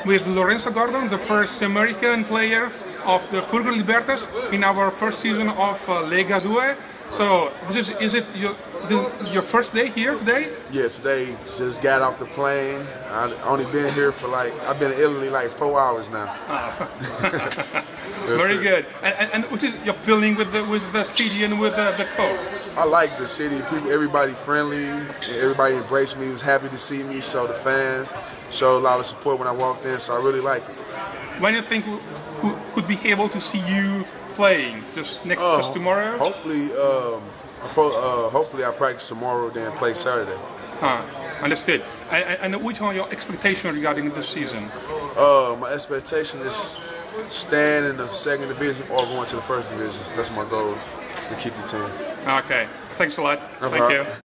with Lorenzo Gordon, the first American player of the Furgo Libertas in our first season of Lega 2. So, is it your first day here today? Yeah, today just got off the plane. I've only been here for I've been in Italy 4 hours now. Very good. And what is your feeling with the city and with the coach? I like the city. People, everybody friendly. Everybody embraced me. Was happy to see me. So the fans showed a lot of support when I walked in. So I really like it. When do you think we could be able to see you playing? Just tomorrow? Hopefully, hopefully I practice tomorrow, then play Saturday. Understood. And which are your expectations regarding this season? My expectation is staying in the second division or going to the first division. That's my goal, to keep the team. Okay. Thanks a lot. No Thank problem. you.